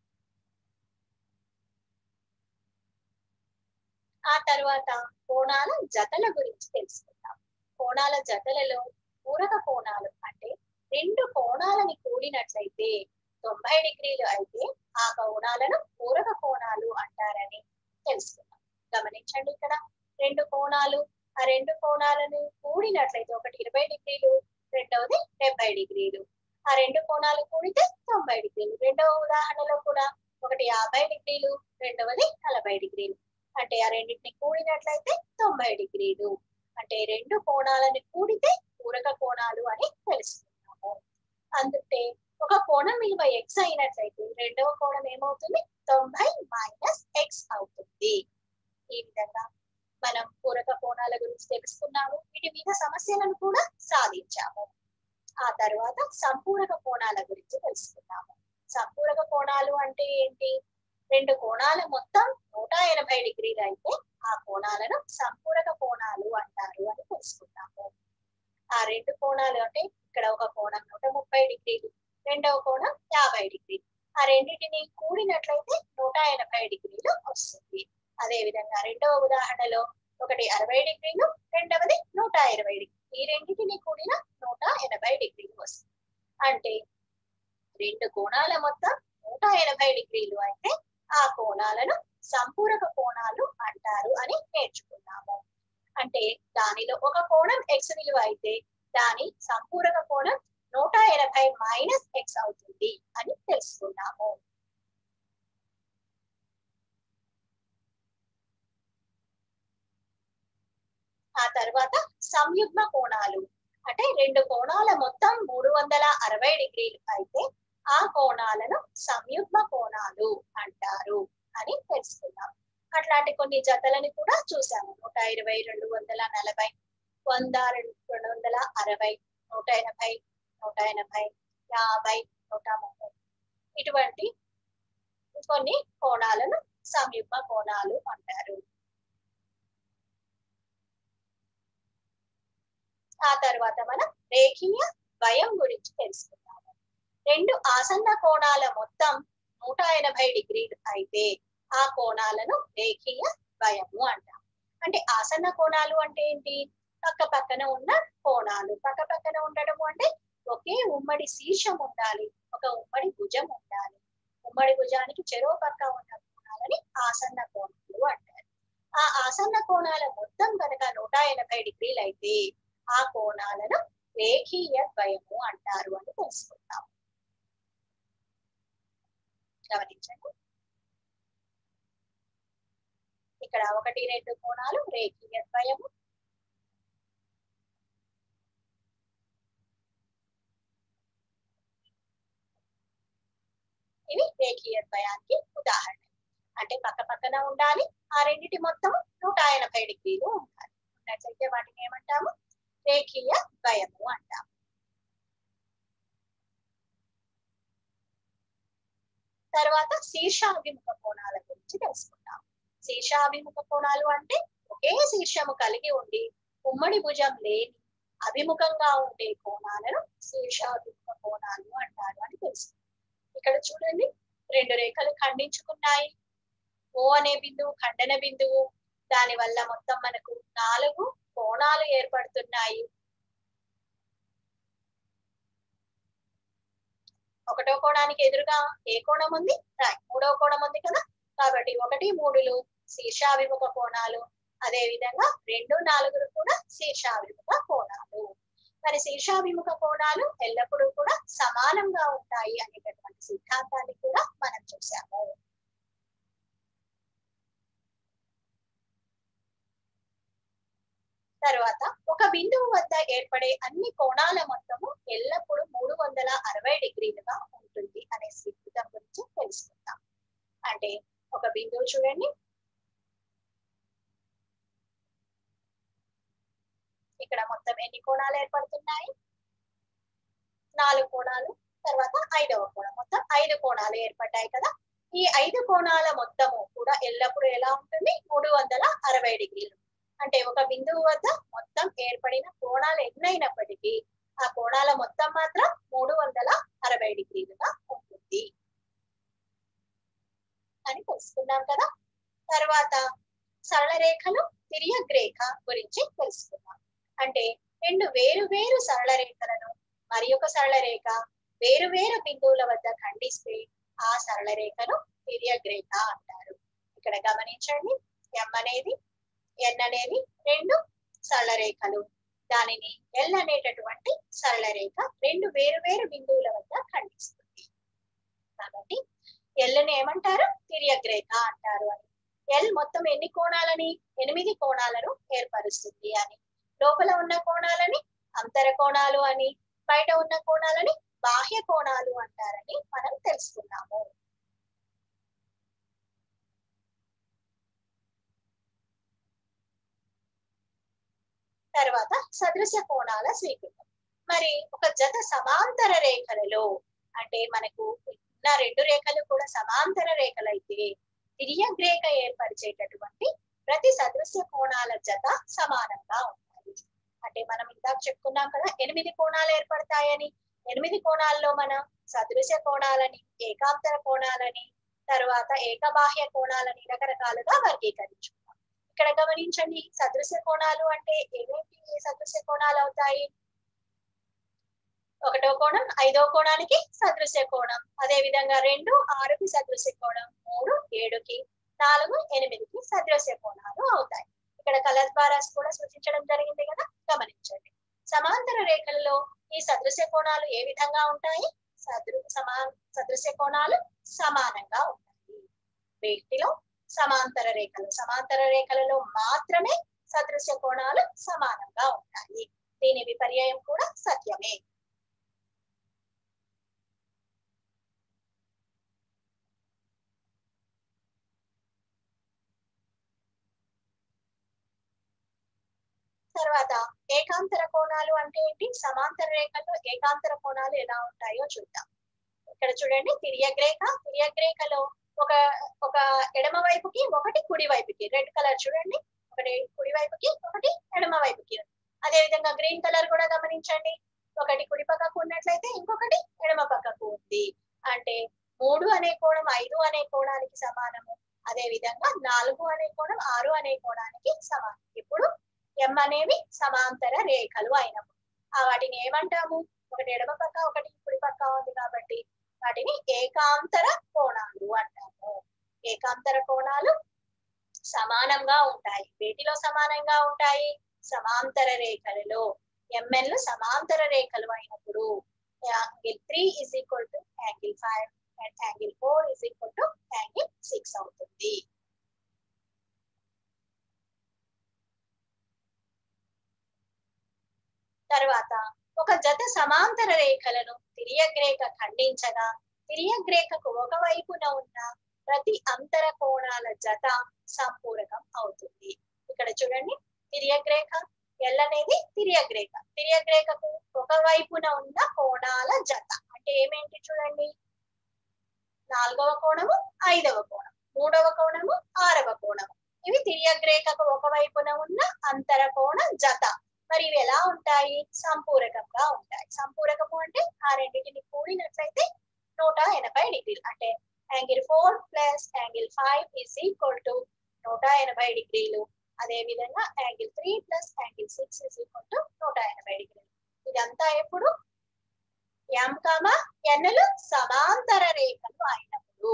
ఆ తర్వాత కోణాల జతల గురించి తెలుసుకుందాం. కోణాల జతలలో పూరక కోణాలు అంటే రెండు కోణాలని కూడినట్లయితే 90 డిగ్రీలు అయితే ఆ కోణాలను పూరక కోణాలు అంటారని తెలుసుకున్నాం. గమనించండి, ఇక్కడ రెండు కోణాలు, ఆ రెండు కోణాలను కూడినట్లయితే ఒకటి 20 డిగ్రీలు, రెండవది 70 డిగ్రీలు. ఆ రెండు కోణాలు కూడితే 90 డిగ్రీలు. రెండవ ఉదాహరణలో కూడా ఒకటి 50 డిగ్రీలు, రెండవది 40 డిగ్రీలు. అంటే ఆ రెండింటిని కూడినట్లయితే 90 డిగ్రీలు. అంటే రెండు కోణాలను కూడితే పూరక కోణాలు అని తెలుసుకున్నాము. అందుకే ఒక కోణం విలువ x అయినట్లయితే రెండవ కోణం ఏమవుతుంది? 90 - x అవుతుంది. ఈ విధంగా మనం పూరక కోణాల గురించి తెలుసుకున్నాము. వీటి మీద సమస్యలను కూడా సాధించాము. ఆ తర్వాత సంపూరక కోణాల గురించి తెలుసుకున్నాము. సంపూరక కోణాలు అంటే ఏంటి? రెండు కోణాల మొత్తం 180 డిగ్రీలు అయితే ఆ కోణాలను సంపూరక కోణాలు అంటారు అని తెలుసుకున్నాము. ఆ రెండు కోణాలు అంటే ఇక్కడ ఒక కోణం 130 డిగ్రీలు, రెండవ కోణం 50 డిగ్రీలు. ఆ రెండింటిని కూడినట్లయితే 180 డిగ్రీలు వస్తుంది. అదే విధంగా రెండవ ఉదాహరణలో ఒకటి 60 డిగ్రీలు, రెండవది 120 డిగ్రీలు. ఈ రెండింటిని కూడిన 180 డిగ్రీలు వస్తుంది. అంటే రెండు కోణాల మొత్తం 180 డిగ్రీలు అయితే ఆ కోణాలను సంపూరక కోణాలు అంటారు అని నేర్చుకున్నాము. అంటే దానిలో ఒక కోణం x విలువ అయితే దాని సంపూరక కోణం 180 - x అవుతుంది అని తెలుసుకున్నాము. ఆ తర్వాత సంయుగ్మ కోణాలు అంటే రెండు కోణాల మొత్తం 360 డిగ్రీలు అయితే ఆ కోణాలను సంయుగ్మ కోణాలు అంటారు అని తెలుసుకున్నాం. అట్లాంటి కొన్ని జతలని కూడా చూసాము. 120, 240, 100, 260, 180, 180, 50, 130 ఇటువంటి కొన్ని కోణాలను సంయుగ్మ కోణాలు అంటారు. ఆ తర్వాత మనం రేఖీయ ద్వయం గురించి తెలుసుకున్నాము. రెండు ఆసన్న కోణాల మొత్తం 180 డిగ్రీలు అయితే ఆ కోణాలను రేఖీయ ద్వయము అంటాం. అంటే ఆసన్న కోణాలు అంటే ఏంటి? పక్క పక్కన ఉన్న కోణాలు. పక్క పక్కన ఉండడము అంటే ఒకే ఉమ్మడి శీర్షం ఉండాలి, ఒక ఉమ్మడి భుజం ఉండాలి. ఉమ్మడి భుజానికి చెరో పక్క ఉన్న కోణాలని ఆసన్న కోణాలు అంటారు. ఆ ఆసన్న కోణాల మొత్తం కనుక 180 డిగ్రీలు అయితే ఆ కోణాలను రేఖీయ ద్వయము అంటారు అని తెలుసుకుంటాం. గమనించండి, ఇక్కడ 1, 2 కోణాలు రేఖీయ ద్వయము. ఇవి రేఖీయ ద్వయానికి ఉదాహరణ. అంటే పక్క పక్కన ఉండాలి, ఆ రెండింటి మొత్తం 180 డిగ్రీలు ఉండాలి. ఉన్నట్లయితే వాటిని ఏమంటాము? రేఖీయ ద్వయము అంటాం. తర్వాత శీర్షాభిముఖ కోణాల గురించి తెలుసుకుంటాం. శీర్షాభిముఖ కోణాలు అంటే ఒకే శీర్షము కలిగి ఉండి ఉమ్మడి భుజం లేని అభిముఖంగా ఉండే కోణాలను శీర్షాభిముఖ కోణాలు అంటారు అని తెలుసు. ఇక్కడ చూడండి, రెండు రేఖలు ఖండించుకున్నాయి. ఓ అనే బిందువు ఖండన బిందువు. దాని వల్ల మొత్తం మనకు 4 కోణాలు ఏర్పడుతున్నాయి. ఒకటో కోణానికి ఎదురుగా ఏ కోణం ఉంది? మూడవ కోణం ఉంది కదా. కాబట్టి 1, 3లు శీర్షాభిముఖ కోణాలు. అదే విధంగా 2, 4 కూడా శీర్షాభిముఖ కోణాలు. మరి శీర్షాభిముఖ కోణాలు ఎల్లప్పుడూ కూడా సమానంగా ఉంటాయి అనేటటువంటి సిద్ధాంతాన్ని కూడా మనం చూసాము. తర్వాత ఒక బిందువు వద్ద ఏర్పడే అన్ని కోణాల మొత్తము ఎల్లప్పుడూ 360 డిగ్రీలుగా ఉంటుంది అనే సిద్ధాంతం గురించి తెలుసుకుందాం. అంటే ఒక బిందువు చూడండి, ఇక్కడ మొత్తం ఎన్ని కోణాలు ఏర్పడుతున్నాయి? 4 కోణాలు. తర్వాత 5వ కోణం, మొత్తం 5 కోణాలు ఏర్పడ్డాయి కదా. ఈ 5 కోణాల మొత్తము కూడా ఎల్లప్పుడూ ఎలా ఉంటుంది? 360 డిగ్రీలు. అంటే ఒక బిందువు వద్ద మొత్తం ఏర్పడిన కోణాలు ఎన్నైనప్పటికీ ఆ కోణాల మొత్తం మాత్రం 360 డిగ్రీలుగా ఉంటుంది అని తెలుసుకున్నాం కదా. తర్వాత సరళ రేఖలు, తిర్యక్ రేఖ గురించి తెలుసుకున్నాం. అంటే రెండు వేరు వేరు సరళ రేఖలను మరి ఒక సరళ రేఖ వేరు వేరు బిందువుల వద్ద ఖండిస్తే ఆ సరళ రేఖను తిర్యక్ రేఖ అంటారు. ఇక్కడ గమనించండి, M అనేది, N అనేది రెండు సరళ రేఖలు. దానిని ఎల్ అనేటటువంటి సరళ రేఖ రెండు వేరు వేరు బిందువుల వద్ద ఖండిస్తుంది. కాబట్టి ఎల్ని ఏమంటారు? తిర్యక్ రేఖ అంటారు అని. ఎల్ మొత్తం ఎన్ని కోణాలని? 8 కోణాలను ఏర్పరుస్తుంది అని. లోపల ఉన్న కోణాలని అంతర కోణాలు అని, బయట ఉన్న కోణాలని బాహ్య కోణాలు అంటారని మనం తెలుసుకున్నాము. తర్వాత సదృశ కోణాల స్వీకృతం. మరి ఒక జత సమాంతర రేఖలలో, అంటే మనకు ఉన్న రెండు రేఖలు కూడా సమాంతర రేఖలైతే తిర్యక్ రేఖ ఏర్పరిచేటటువంటి ప్రతి సదృశ కోణాల జత సమానంగా ఉంటాయి. అంటే మనం ఇందాక చెప్పుకున్నాం కదా 8 కోణాలు ఏర్పడతాయని. 8 కోణాల్లో మనం సదృశ కోణాలని, ఏకాంతర కోణాలని, తర్వాత ఏకబాహ్య కోణాలని రకరకాలుగా వర్గీకరించుకున్నాం. ఇక్కడ గమనించండి, సదృశ కోణాలు అంటే ఏమేంటి సదృశ కోణాలు అవుతాయి? 1వ కోణం 5వ కోణానికి సదృశ కోణం, అదే విధంగా 2 6కి సదృశ కోణం, 3 7కి, 4 8కి సదృశ కోణాలు అవుతాయి. ఇక్కడ కలర్ ద్వారా కూడా సూచించడం జరిగింది కదా, గమనించండి. సమాంతర రేఖలలో ఈ సదృశ కోణాలు ఏ విధంగా ఉంటాయి? సదృశ కోణాలు సమానంగా ఉంటాయి. వీటిలో సమాంతర రేఖలలో మాత్రమే సదృశ కోణాలు సమానంగా ఉంటాయి. దీని విపర్యయం కూడా సత్యమే. తర్వాత ఏకాంతర కోణాలు అంటే ఏంటి? సమాంతర రేఖల్లో ఏకాంతర కోణాలు ఎలా ఉంటాయో చూద్దాం. ఇక్కడ చూడండి, తిర్యక్ రేఖలో ఒక ఒక ఎడమ వైపుకి ఒకటి కుడి వైపుకి, రెడ్ కలర్ చూడండి, ఒకటి కుడి వైపుకి ఒకటి ఎడమ వైపుకి. అదే విధంగా గ్రీన్ కలర్ కూడా గమనించండి, ఒకటి కుడి పక్కకు ఉన్నట్లయితే ఇంకొకటి ఎడమ పక్కకు ఉంది. అంటే 3 అనే కోణం 5 అనే కోణానికి సమానము, అదే విధంగా 4 అనే కోణం 6 అనే కోణానికి సమానం. ఇప్పుడు ఎం అనేవి సమాంతర రేఖలు అయినప్పుడు వాటిని ఏమంటాము? ఒకటి ఎడమ పక్క ఒకటి కుడి పక్క ఉంది కాబట్టి వాటిని ఏకాంతర కోణాలు అంటాము. ఏకాంతర కోణాలు సమానంగా ఉంటాయి. వీటిలో సమానంగా ఉంటాయి సమాంతర రేఖలలో. ఎంఎన్లు సమాంతర రేఖలు అయినప్పుడు angle 3 is equal to angle 5 and angle 4 is equal to angle 6 అవుతుంది. తర్వాత ఒక జత సమాంతర రేఖలను తిర్యక్ రేఖ ఖండించగా తిర్యక్ రేఖకు ఒకవైపున ఉన్న ప్రతి అంతర కోణాల జత సంపూరకం అవుతుంది. ఇక్కడ చూడండి, తిర్యక్ రేఖ ఎల్ అనేది తిర్యక్ రేఖకు ఒకవైపున ఉన్న కోణాల జత అంటే ఏమేంటి చూడండి, 4వ కోణము 5వ కోణం, 3వ కోణము 6వ కోణము. ఇవి తిర్యక్ రేఖకు ఒకవైపున ఉన్న అంతర కోణ జత. మరి ఇవి ఎలా ఉంటాయి? సంపూరకంగా ఉంటాయి. సంపూరకము అంటే ఆ రెండింటిని కూడినట్లయితే 180 డిగ్రీలు. అంటే angle 4 plus angle 5 is equal to 180 డిగ్రీలు. అదే విధంగా angle 3 plus angle 6 is equal to 180 డిగ్రీలు. ఇదంతా ఎప్పుడు ఎం కామా ఎన్లు సమాంతర రేఖలు అయినప్పుడు.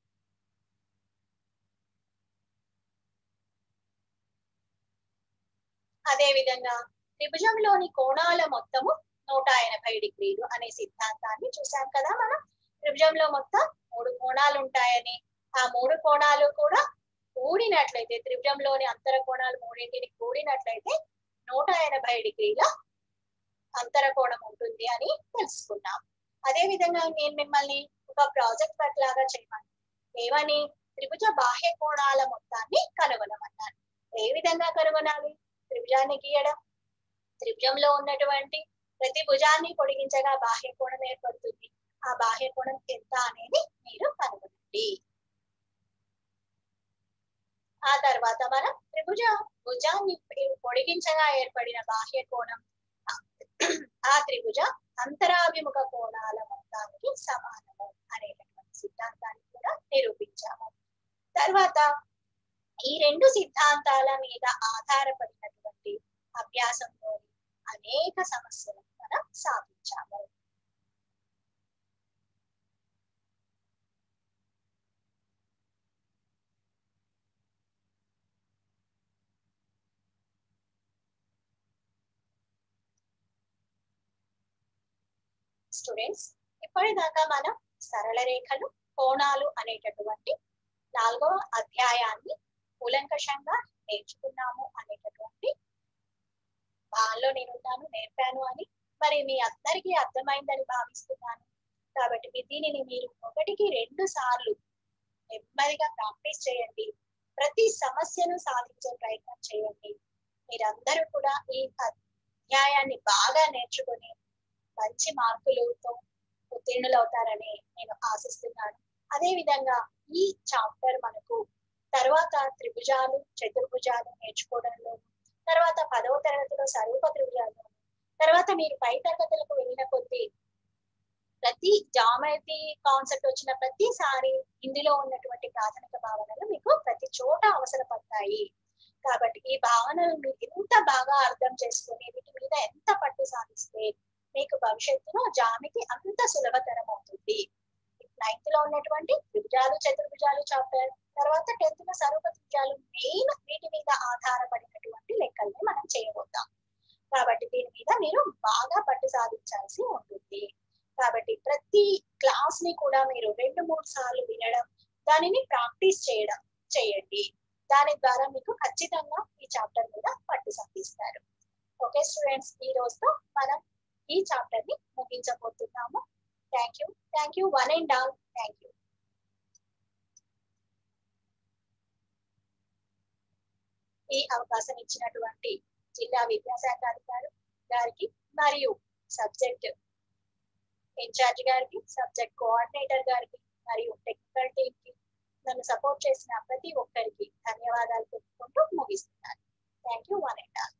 అదే విధంగా త్రిభుజంలోని కోణాల మొత్తము 180 డిగ్రీలు అనే సిద్ధాంతాన్ని చూసాం కదా మనం. త్రిభుజంలో మొత్తం 3 కోణాలు ఉంటాయని, ఆ 3 కోణాలు కూడా కూడినట్లయితే త్రిభుజంలోని అంతర కోణాలు మూడింటిని కూడినట్లయితే 180 డిగ్రీల అంతర కోణం ఉంటుంది అని తెలుసుకున్నాం. అదే విధంగా నేను మిమ్మల్ని ఒక ప్రాజెక్ట్ వర్క్ లాగా చేయమని ఏమని త్రిభుజ బాహ్య కోణాల మొత్తాన్ని కనుగొనమన్నాను. ఏ విధంగా కనుగొనాలి? త్రిభుజాన్ని గీయడం, త్రిభుజంలో ఉన్నటువంటి ప్రతి భుజాన్ని పొడిగించగా బాహ్య కోణం ఏర్పడుతుంది. ఆ బాహ్య కోణం ఎంత అనేది మీరు కనుగొనండి. ఆ తర్వాత మనం భుజాన్ని పొడిగించగా ఏర్పడిన బాహ్య కోణం ఆ త్రిభుజ అంతరాభిముఖ కోణాల మొత్తానికి సమానము అనేటటువంటి సిద్ధాంతాన్ని కూడా నిరూపించాము. తర్వాత ఈ రెండు సిద్ధాంతాల మీద ఆధారపడినటువంటి అభ్యాసంలో అనేక సమస్యలను మనం సాధించాము. స్టూడెంట్స్, ఇప్పటిదాకా మనం సరళ రేఖలు, కోణాలు అనేటటువంటి 4వ అధ్యాయాన్ని కూలంకషంగా నేర్చుకున్నాము అనేటటువంటి భావనలో నేనున్నాను, నేర్పాను అని మరి మీ అందరికీ అర్థమైందని భావిస్తున్నాను. కాబట్టి దీనిని మీరు 1కి 2 సార్లు నెమ్మదిగా ప్రాక్టీస్ చేయండి. ప్రతి సమస్యను సాధించే ప్రయత్నం చేయండి. మీరందరూ కూడా ఈ అధ్యాయాన్ని బాగా నేర్చుకుని మంచి మార్కులతో ఉత్తీర్ణులవుతారని నేను ఆశిస్తున్నాను. అదే విధంగా ఈ చాప్టర్ మనకు తర్వాత త్రిభుజాలు, చతుర్భుజాలు నేర్చుకోవడంలో, తర్వాత 10వ తరగతిలో స్వరూప త్రిభుజాలు, తర్వాత మీరు పై తరగతులకు వెళ్ళిన కొద్దీ ప్రతి జామెట్రీ కాన్సెప్ట్ వచ్చిన ప్రతిసారి ఇందులో ఉన్నటువంటి ప్రాథమిక భావనలు మీకు ప్రతి చోట అవసరపడతాయి. కాబట్టి ఈ భావనలు మీరు ఎంత బాగా అర్థం చేసుకుని వీటి మీద ఎంత పట్టు సాధిస్తే మీకు భవిష్యత్తులో జామితి అంత సులభతరం అవుతుంది. 9th లో ఉన్నటువంటి త్రిభుజాలు, చతుర్భుజాలు చాప్టర్, తర్వాత 10th లో స్వరూప త్రిభుజాలు మెయిన్ వీటి మీద ఆధారపడినటువంటి లెక్కల్ని మనం చేయబోతాం. కాబట్టి దీని మీద మీరు బాగా పట్టు సాధించాల్సి ఉంటుంది. కాబట్టి ప్రతి క్లాస్ ని కూడా మీరు 2-3 సార్లు వినడం, దానిని ప్రాక్టీస్ చేయండి. దాని ద్వారా మీకు ఖచ్చితంగా ఈ చాప్టర్ మీద పట్టు సాధిస్తారు. ఓకే స్టూడెంట్స్, ఈ రోజుతో మనం ఈ చాప్టర్ ని ముగించబోతున్నాము. Thank you one and all. Thank you. ఈ అవకాశం ఇచ్చినటువంటి జిల్లా విద్యాశాఖ అధికారి గారికి మరియు సబ్జెక్ట్ ఇన్ఛార్జ్ గారికి, సబ్జెక్ట్ కోఆర్డినేటర్ గారికి మరియు టెక్నికల్ టీమ్ కి నన్ను సపోర్ట్ చేసిన ప్రతి ఒక్కరికి ధన్యవాదాలు చెప్పుకుంటూ ముగిస్తున్నాను. Thank you one and all.